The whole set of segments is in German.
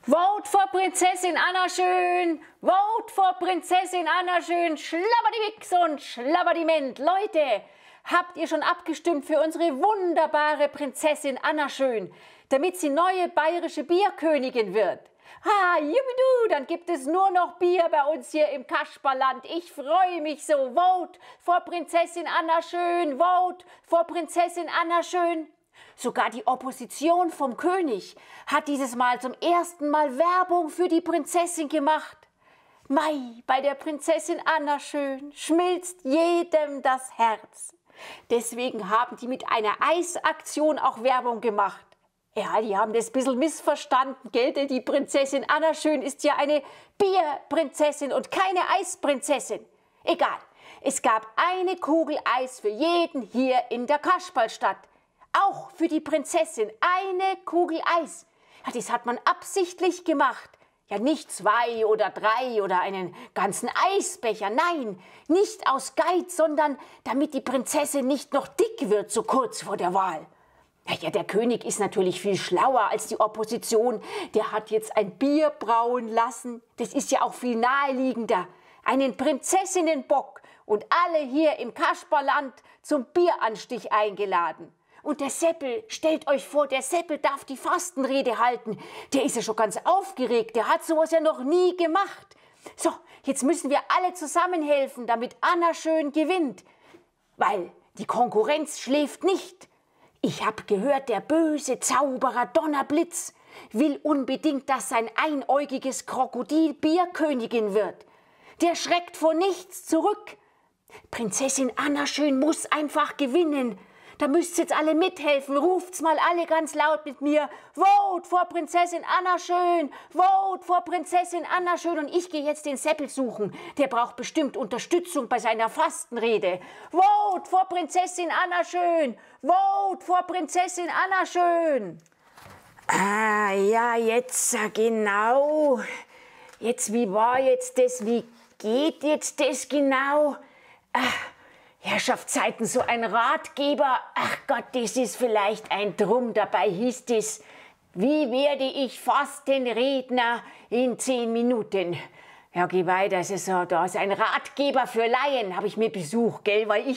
Vote for Prinzessin Anna Schön! Vote for Prinzessin Anna Schön! Schlabberdiwix und Schlabberdiment! Leute, habt ihr schon abgestimmt für unsere wunderbare Prinzessin Anna Schön, damit sie neue bayerische Bierkönigin wird? Ha, jubidu, dann gibt es nur noch Bier bei uns hier im Kasperland. Ich freue mich so. Vote for Prinzessin Anna Schön! Vote for Prinzessin Anna Schön! Sogar die Opposition vom König hat dieses Mal zum ersten Mal Werbung für die Prinzessin gemacht. Mei, bei der Prinzessin Anna Schön schmilzt jedem das Herz. Deswegen haben die mit einer Eisaktion auch Werbung gemacht. Ja, die haben das ein bisschen missverstanden, gell? Denn die Prinzessin Anna Schön ist ja eine Bierprinzessin und keine Eisprinzessin. Egal, es gab eine Kugel Eis für jeden hier in der Kasperlstadt. Auch für die Prinzessin eine Kugel Eis. Ja, das hat man absichtlich gemacht. Ja, nicht 2 oder 3 oder einen ganzen Eisbecher. Nein, nicht aus Geiz, sondern damit die Prinzessin nicht noch dick wird, so kurz vor der Wahl. Ja, der König ist natürlich viel schlauer als die Opposition. Der hat jetzt ein Bier brauen lassen. Das ist ja auch viel naheliegender. Einen Prinzessinnenbock und alle hier im Kasperland zum Bieranstich eingeladen. Und der Seppel, stellt euch vor, der Seppel darf die Fastenrede halten. Der ist ja schon ganz aufgeregt, der hat sowas ja noch nie gemacht. So, jetzt müssen wir alle zusammenhelfen, damit Anna Schön gewinnt. Weil die Konkurrenz schläft nicht. Ich habe gehört, der böse Zauberer Donnerblitz will unbedingt, dass sein einäugiges Krokodil Bierkönigin wird. Der schreckt vor nichts zurück. Prinzessin Anna Schön muss einfach gewinnen. Da müsst ihr jetzt alle mithelfen. Ruft's mal alle ganz laut mit mir. Vote for Prinzessin Anna Schön! Vote for Prinzessin Anna Schön! Und ich gehe jetzt den Seppel suchen. Der braucht bestimmt Unterstützung bei seiner Fastenrede. Vote for Prinzessin Anna Schön! Vote for Prinzessin Anna Schön! Ah, ja, jetzt genau. Jetzt, wie war jetzt das? Wie geht jetzt das genau? Herrschaftszeiten, so ein Ratgeber, ach Gott, das ist vielleicht ein Drum, dabei hieß es, wie werde ich Fastenredner in 10 Minuten? Ja, geh weiter, das ist so, da ist ein Ratgeber für Laien, habe ich mir besucht, gell, weil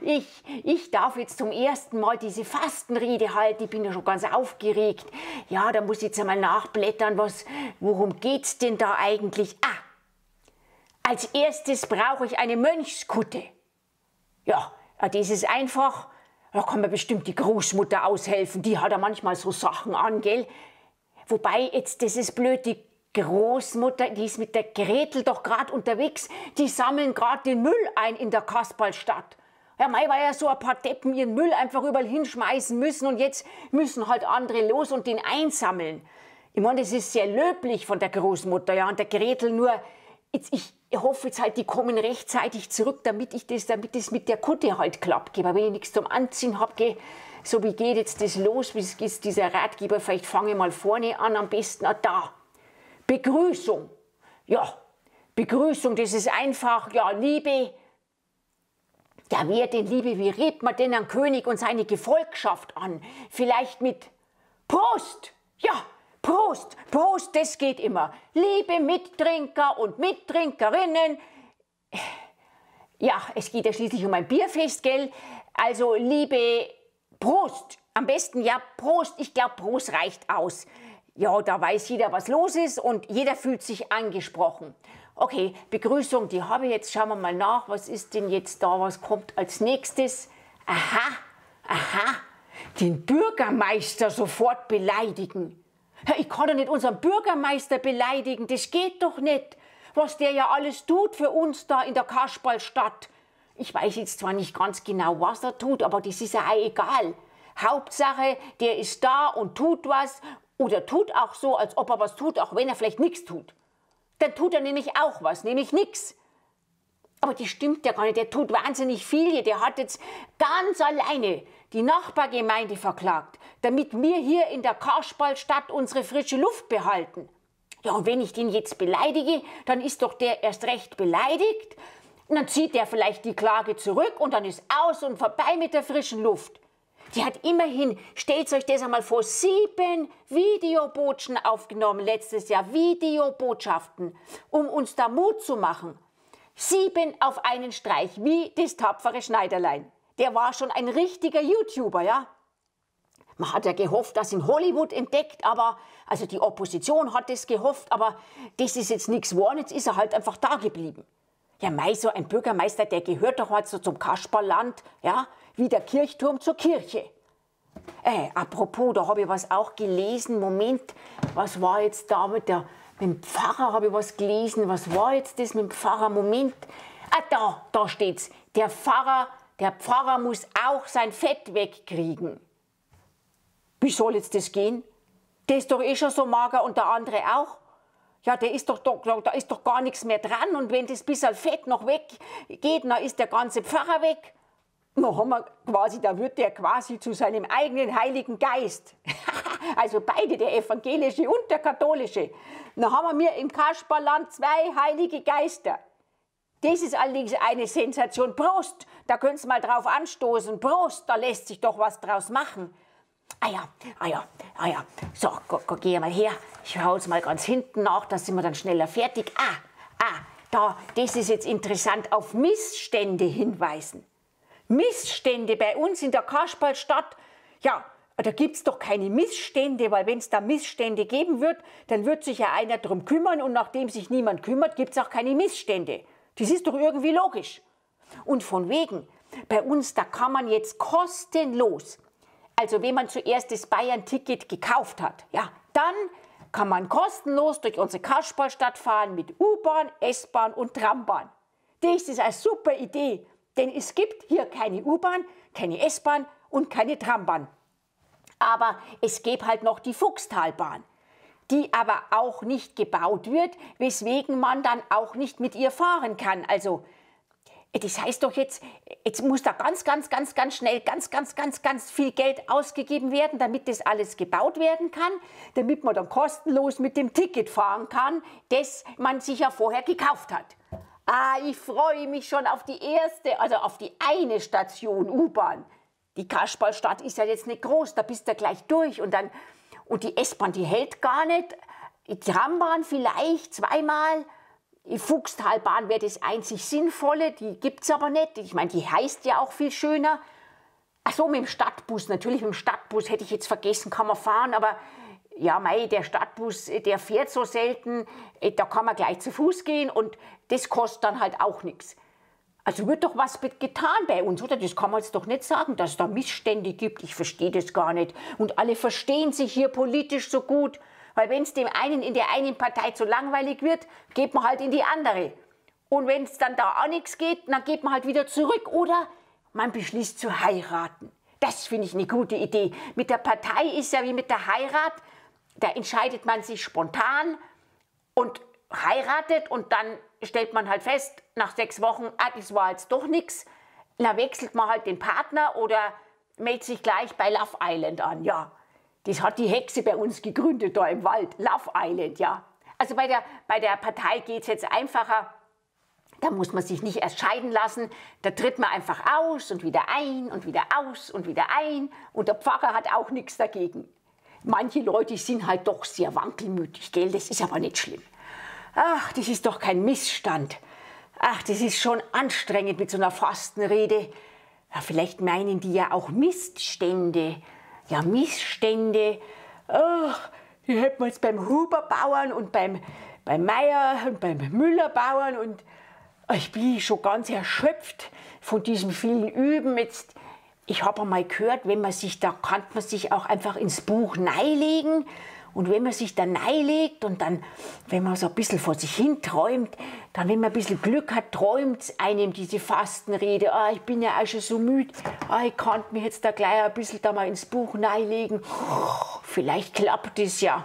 ich darf jetzt zum ersten Mal diese Fastenrede halten, ich bin ja schon ganz aufgeregt. Ja, da muss ich jetzt einmal nachblättern, worum geht's denn da eigentlich? Als erstes brauche ich eine Mönchskutte. Ja, das ist einfach, da kann mir bestimmt die Großmutter aushelfen, die hat ja manchmal so Sachen an, gell? Wobei, jetzt, das ist blöd, die Großmutter, die ist mit der Gretel doch gerade unterwegs, die sammeln gerade den Müll ein in der Kasperlstadt. Ja, mei, weil ja so ein paar Deppen ihren Müll einfach überall hinschmeißen müssen und jetzt müssen halt andere los und den einsammeln. Ich meine, das ist sehr löblich von der Großmutter, ja, und der Gretel nur, jetzt, ich hoffe jetzt halt, die kommen rechtzeitig zurück, damit es mit der Kutte halt klappt. Aber wenn ich nichts zum Anziehen habe, so wie geht jetzt das los, wie ist dieser Ratgeber, vielleicht fange ich mal vorne an, am besten da. Begrüßung. Ja, Begrüßung, das ist einfach, ja, Liebe. Ja, wie redet man denn einen König und seine Gefolgschaft an? Vielleicht mit Prost. Ja, Prost, Prost, das geht immer. Liebe Mittrinker und Mittrinkerinnen. Ja, es geht ja schließlich um ein Bierfest, gell? Also, liebe Prost. Am besten, ja, Prost. Ich glaube, Prost reicht aus. Ja, da weiß jeder, was los ist und jeder fühlt sich angesprochen. Okay, Begrüßung, die habe ich jetzt. Schauen wir mal nach. Was ist denn jetzt da? Was kommt als nächstes? Aha. Den Bürgermeister sofort beleidigen. Ich kann doch nicht unseren Bürgermeister beleidigen, das geht doch nicht. Was der ja alles tut für uns da in der Kasperlstadt. Ich weiß jetzt zwar nicht ganz genau, was er tut, aber das ist ja auch egal. Hauptsache, der ist da und tut was oder tut auch so, als ob er was tut, auch wenn er vielleicht nichts tut. Dann tut er nämlich auch was, nämlich nichts. Aber das stimmt ja gar nicht, der tut wahnsinnig viel. Der hat jetzt ganz alleine die Nachbargemeinde verklagt, damit wir hier in der Kasperlstadt unsere frische Luft behalten. Ja, und wenn ich den jetzt beleidige, dann ist doch der erst recht beleidigt. Und dann zieht der vielleicht die Klage zurück und dann ist aus und vorbei mit der frischen Luft. Die hat immerhin, stellt euch das einmal vor, 7 Videobotschaften aufgenommen letztes Jahr. Videobotschaften, um uns da Mut zu machen. 7 auf einen Streich, wie das tapfere Schneiderlein. Der war schon ein richtiger YouTuber, ja. Man hat ja gehofft, dass in Hollywood entdeckt, aber, also die Opposition hat das gehofft, aber das ist jetzt nichts geworden, jetzt ist er halt einfach da geblieben. Ja, mei, so ein Bürgermeister, der gehört doch halt so zum Kasperland, ja, wie der Kirchturm zur Kirche. Apropos, da habe ich was auch gelesen, Moment, was war jetzt da mit dem Pfarrer, habe ich was gelesen, was war jetzt das mit dem Pfarrer, Moment, da steht's, der Pfarrer muss auch sein Fett wegkriegen. Wie soll jetzt das gehen? Der ist doch eh schon so mager und der andere auch. Ja, da ist doch gar nichts mehr dran und wenn das bisschen Fett noch weggeht, dann ist der ganze Pfarrer weg. Da wird der quasi zu seinem eigenen Heiligen Geist. Also beide, der evangelische und der katholische. Dann haben wir im Kasperland 2 heilige Geister. Das ist allerdings eine Sensation. Prost, da könnt ihr mal drauf anstoßen. Prost, da lässt sich doch was draus machen. Ah ja. So, geh mal her. Ich hau jetzt mal ganz hinten nach, da sind wir dann schneller fertig. Das ist jetzt interessant, auf Missstände hinweisen. Missstände bei uns in der Kasperlstadt. Ja, da gibt's doch keine Missstände, weil wenn es da Missstände geben wird, dann wird sich ja einer drum kümmern und nachdem sich niemand kümmert, gibt's auch keine Missstände. Das ist doch irgendwie logisch. Und von wegen, bei uns, da kann man jetzt kostenlos, also wenn man zuerst das Bayern-Ticket gekauft hat, ja, dann kann man kostenlos durch unsere Kasperlstadt fahren mit U-Bahn, S-Bahn und Trambahn. Das ist eine super Idee, denn es gibt hier keine U-Bahn, keine S-Bahn und keine Trambahn. Aber es gäbe halt noch die Fuchstalbahn, die aber auch nicht gebaut wird, weswegen man dann auch nicht mit ihr fahren kann. Also das heißt doch jetzt muss da ganz schnell ganz viel Geld ausgegeben werden, damit das alles gebaut werden kann, damit man dann kostenlos mit dem Ticket fahren kann, das man sich ja vorher gekauft hat. Ich freue mich schon auf die erste, also auf die eine Station U-Bahn. Die Kasperlstadt ist ja jetzt nicht groß, da bist du gleich durch und die S-Bahn, die hält gar nicht, die Trambahn vielleicht zweimal. Die Fuchstalbahn wäre das einzig Sinnvolle, die gibt es aber nicht. Ich meine, die heißt ja auch viel schöner. Ach so, mit dem Stadtbus, natürlich mit dem Stadtbus hätte ich jetzt vergessen, kann man fahren, aber ja, der Stadtbus, der fährt so selten, da kann man gleich zu Fuß gehen und das kostet dann halt auch nichts. Also wird doch was getan bei uns, oder? Das kann man jetzt doch nicht sagen, dass es da Missstände gibt. Ich verstehe das gar nicht. Und alle verstehen sich hier politisch so gut. Weil wenn es dem einen in der einen Partei zu langweilig wird, geht man halt in die andere. Und wenn es dann da auch nichts geht, dann geht man halt wieder zurück. Oder man beschließt zu heiraten. Das finde ich eine gute Idee. Mit der Partei ist ja wie mit der Heirat. Da entscheidet man sich spontan und heiratet und dann stellt man halt fest, nach 6 Wochen, das war jetzt doch nichts. Da wechselt man halt den Partner oder meldet sich gleich bei Love Island an, ja. Das hat die Hexe bei uns gegründet, da im Wald. Love Island, ja. Also bei der Partei geht es jetzt einfacher. Da muss man sich nicht erst scheiden lassen. Da tritt man einfach aus und wieder ein und wieder aus und wieder ein. Und der Pfarrer hat auch nichts dagegen. Manche Leute sind halt doch sehr wankelmütig, gell? Das ist aber nicht schlimm. Ach, das ist doch kein Missstand. Ach, das ist schon anstrengend mit so einer Fastenrede. Ja, vielleicht meinen die ja auch Missstände. Ja, Missstände, die hätten wir jetzt beim Huber-Bauern und beim Meier und beim Müller-Bauern und ich bin schon ganz erschöpft von diesem vielen Üben. Jetzt, ich habe einmal gehört, da kann man sich auch einfach ins Buch neilegen und wenn man sich da neilegt und dann, wenn man so ein bisschen vor sich hin träumt, dann, wenn man ein bisschen Glück hat, träumt einem diese Fastenrede. Ich bin ja auch schon so müde. Ich kann mich jetzt da gleich ein bisschen da mal ins Buch neilegen. Vielleicht klappt es ja.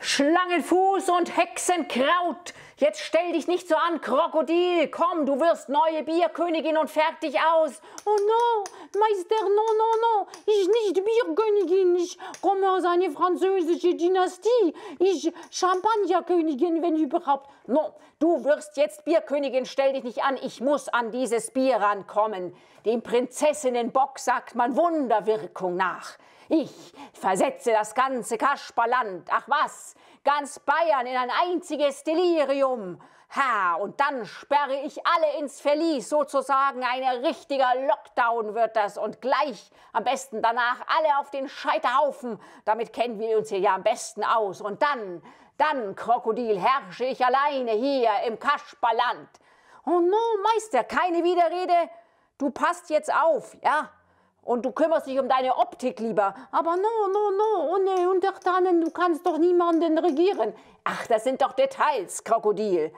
Schlangenfuß und Hexenkraut. Jetzt stell dich nicht so an, Krokodil. Komm, du wirst neue Bierkönigin und fertig aus. Oh no, Meister, no. Ich nicht Bierkönigin. Ich komme aus einer französischen Dynastie. Ich Champagnerkönigin, wenn überhaupt. No, du wirst jetzt Bierkönigin. Stell dich nicht an. Ich muss an dieses Bier rankommen. Dem Prinzessinnenbock sagt man Wunderwirkung nach. Ich versetze das ganze Kasperland, ach was, ganz Bayern in ein einziges Delirium. Ha, und dann sperre ich alle ins Verlies, sozusagen ein richtiger Lockdown wird das. Und gleich, am besten danach, alle auf den Scheiterhaufen. Damit kennen wir uns hier ja am besten aus. Und dann, Krokodil, herrsche ich alleine hier im Kasperland. Oh no, Meister, Keine Widerrede, du passt jetzt auf, ja? Und du kümmerst dich um deine Optik lieber. Aber no, ohne Untertanen, du kannst doch niemanden regieren. Ach, das sind doch Details, Krokodil.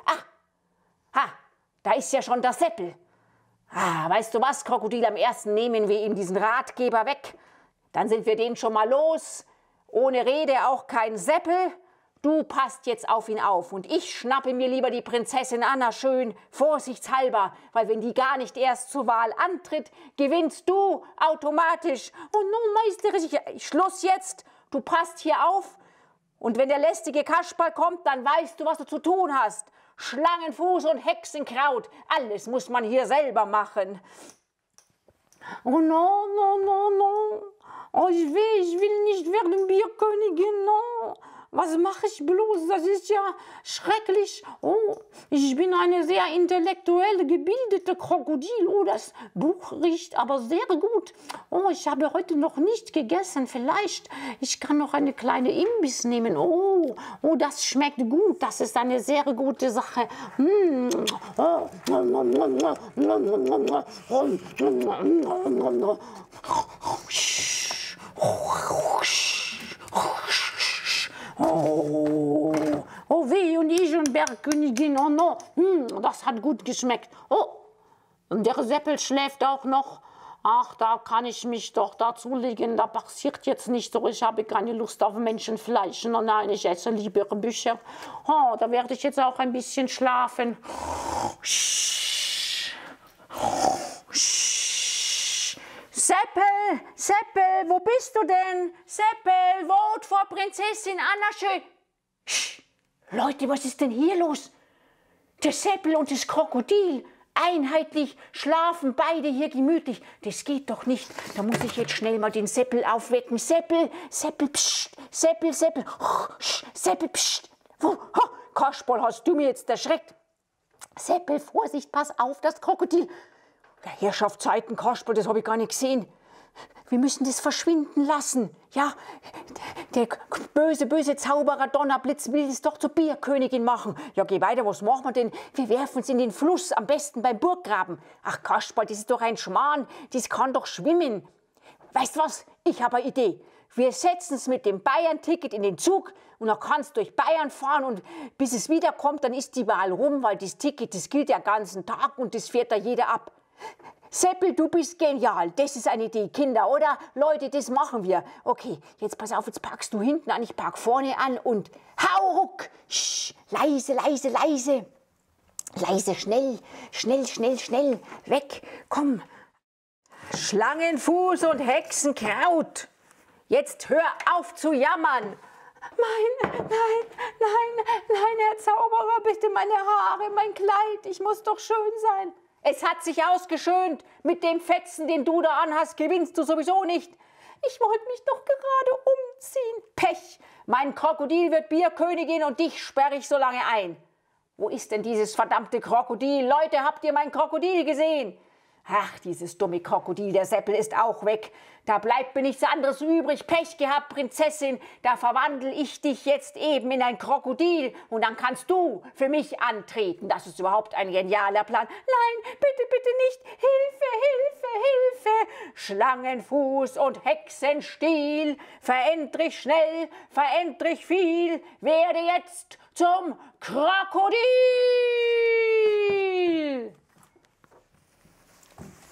Da ist ja schon der Seppel. Weißt du was, Krokodil, am ersten nehmen wir ihm diesen Ratgeber weg. Dann sind wir den schon mal los. Ohne Rede auch kein Seppel. Du passt jetzt auf ihn auf und ich schnappe mir lieber die Prinzessin Anna schön, vorsichtshalber, weil wenn die gar nicht erst zur Wahl antritt, gewinnst du automatisch. Oh no, Meister, Schluss jetzt, du passt hier auf und wenn der lästige Kasperl kommt, dann weißt du, was du zu tun hast. Schlangenfuß und Hexenkraut, alles muss man hier selber machen. Oh no. Oh, ich will nicht werden Bierkönigin, no. Was mache ich bloß? Das ist ja schrecklich. Oh, ich bin eine sehr intellektuell gebildete Krokodil. Oh, das Buch riecht aber sehr gut. Oh, ich habe heute noch nicht gegessen. Vielleicht, ich kann noch eine kleine Imbiss nehmen. Oh, das schmeckt gut. Das ist eine sehr gute Sache. Oh weh, und ich und Bergkönigin, oh no, das hat gut geschmeckt. Oh, und der Seppel schläft auch noch. Ach, da kann ich mich doch dazulegen, da passiert jetzt nicht so, ich habe keine Lust auf Menschenfleisch. Nein, ich esse lieber Bücher. Oh, da werde ich jetzt auch ein bisschen schlafen. Seppel, wo bist du denn? Seppel, Vote vor Prinzessin Anna schön. Leute, was ist denn hier los? Der Seppel und das Krokodil, einheitlich, schlafen beide hier gemütlich. Das geht doch nicht. Da muss ich jetzt schnell mal den Seppel aufwecken. Seppel, psst, Seppel, Seppel, psst. Kasperl, hast du mir jetzt erschreckt? Seppel, Vorsicht, pass auf, das Krokodil. Der Herrschaftszeiten, Kasperl, das habe ich gar nicht gesehen. Wir müssen das verschwinden lassen. Ja, der böse Zauberer Donnerblitz will es doch zur Bierkönigin machen. Ja, geh weiter, was machen wir denn? Wir werfen es in den Fluss, am besten beim Burggraben. Ach, Kasperl, das ist doch ein Schmarrn, das kann doch schwimmen. Weißt du was? Ich habe eine Idee. Wir setzen es mit dem Bayern-Ticket in den Zug und dann kannst du durch Bayern fahren und bis es wiederkommt, dann ist die Wahl rum, weil das Ticket, das gilt ja den ganzen Tag und das fährt da jeder ab. Seppel, du bist genial. Das ist eine Idee, Kinder, oder? Leute, das machen wir. Okay, jetzt pass auf, jetzt packst du hinten an, ich pack vorne an und hau ruck. Leise. Leise, schnell. Weg, komm. Schlangenfuß und Hexenkraut. Jetzt hör auf zu jammern. Nein, Herr Zauberer, bitte meine Haare, mein Kleid, ich muss doch schön sein. Es hat sich ausgeschönt. Mit dem Fetzen, den du da anhast, gewinnst du sowieso nicht. Ich wollte mich doch gerade umziehen. Pech, mein Krokodil wird Bierkönigin und dich sperre ich so lange ein. Wo ist denn dieses verdammte Krokodil? Leute, habt ihr mein Krokodil gesehen? Ach, dieses dumme Krokodil, der Seppel ist auch weg. Da bleibt mir nichts anderes übrig. Pech gehabt, Prinzessin. Da verwandle ich dich jetzt eben in ein Krokodil und dann kannst du für mich antreten. Das ist überhaupt ein genialer Plan. Nein, bitte nicht. Hilfe. Schlangenfuß und Hexenstiel. Verendrich schnell, verendrich viel. Werde jetzt zum Krokodil.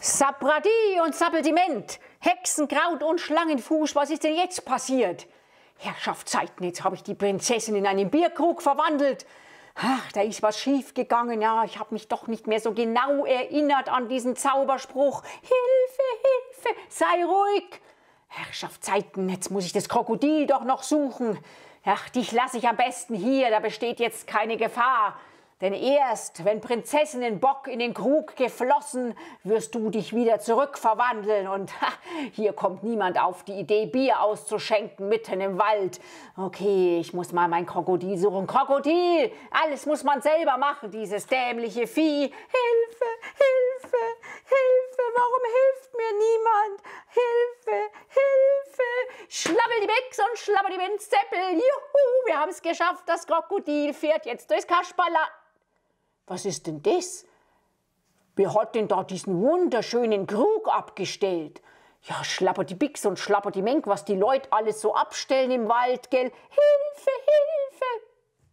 Sabradi und Sappeltiment, Hexenkraut und Schlangenfuß, was ist denn jetzt passiert? Herrschaftszeiten, jetzt habe ich die Prinzessin in einen Bierkrug verwandelt. Ach, da ist was schief gegangen. Ja, ich habe mich doch nicht mehr so genau erinnert an diesen Zauberspruch. Hilfe, Hilfe, sei ruhig. Herrschaftszeiten, jetzt muss ich das Krokodil doch noch suchen. Ach, dich lasse ich am besten hier, da besteht jetzt keine Gefahr. Denn erst, wenn Prinzessinnenbock in den Krug geflossen, wirst du dich wieder zurückverwandeln. Und hier kommt niemand auf die Idee, Bier auszuschenken mitten im Wald. Okay, ich muss mal mein Krokodil suchen. Krokodil! Alles muss man selber machen, dieses dämliche Vieh. Hilfe, Hilfe, Hilfe, warum hilft mir niemand? Hilfe, Hilfe! Schlabbeldibex und Schlabbeldibenzeppel. Juhu, wir haben es geschafft. Das Krokodil fährt jetzt durchs Kasperland. Was ist denn das? Wer hat denn da diesen wunderschönen Krug abgestellt? Ja, schlappert die Bix und schlappert die Menk, was die Leute alles so abstellen im Wald, gell? Hilfe, Hilfe!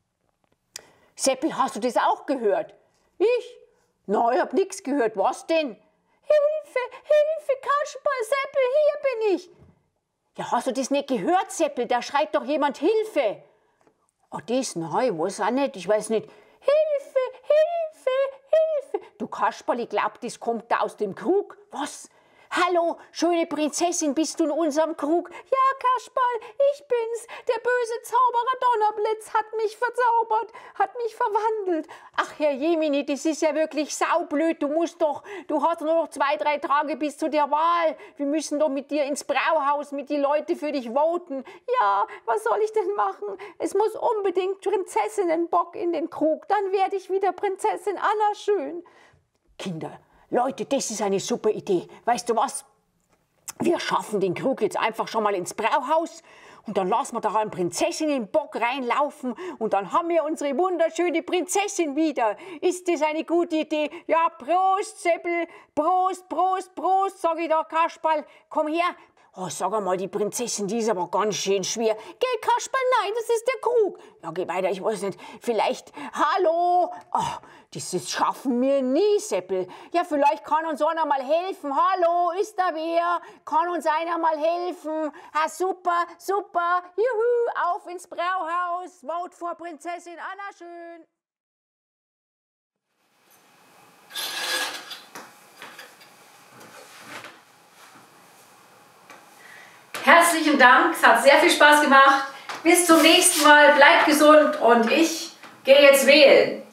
Seppel, hast du das auch gehört? Ich? Na, ich hab nichts gehört. Was denn? Hilfe, Hilfe, Kasperl, Seppel, hier bin ich. Ja, hast du das nicht gehört, Seppel? Da schreit doch jemand Hilfe. Oh, das? Nein, ich weiß auch nicht. Ich weiß nicht. Hilfe, Hilfe, Hilfe. Du Kasperl, ich glaub, das kommt da aus dem Krug. Was? Hallo, schöne Prinzessin, bist du in unserem Krug? Ja, Kasperl, ich bin's. Der böse Zauberer Donnerblitz hat mich verzaubert, hat mich verwandelt. Ach, Herr Jemini, das ist ja wirklich saublöd. Du hast nur noch 2, 3 Tage bis zu der Wahl. Wir müssen doch mit dir ins Brauhaus, mit die Leute für dich voten. Ja, was soll ich denn machen? Es muss unbedingt Prinzessinnenbock in den Krug. Dann werde ich wieder Prinzessin Anna schön. Kinder, Leute, das ist eine super Idee. Weißt du was? Wir schaffen den Krug jetzt einfach schon mal ins Brauhaus und dann lassen wir da einen Prinzessinnenbock reinlaufen und dann haben wir unsere wunderschöne Prinzessin wieder. Ist das eine gute Idee? Ja, Prost, Seppel, Prost, Prost, Prost, sag ich da, Kasperl. Komm her. Oh, sag einmal, die Prinzessin, die ist aber ganz schön schwer. Geh, Kasperl, nein, das ist der Krug. Ja, geh weiter, ich weiß nicht. Vielleicht, hallo? Oh, das schaffen wir nie, Seppel. Ja, vielleicht kann uns einer mal helfen. Hallo, ist da wer? Kann uns einer mal helfen? Ah, super, super. Juhu, auf ins Brauhaus. Vote vor Prinzessin Anna schön. Herzlichen Dank, es hat sehr viel Spaß gemacht. Bis zum nächsten Mal, bleibt gesund und ich gehe jetzt wählen.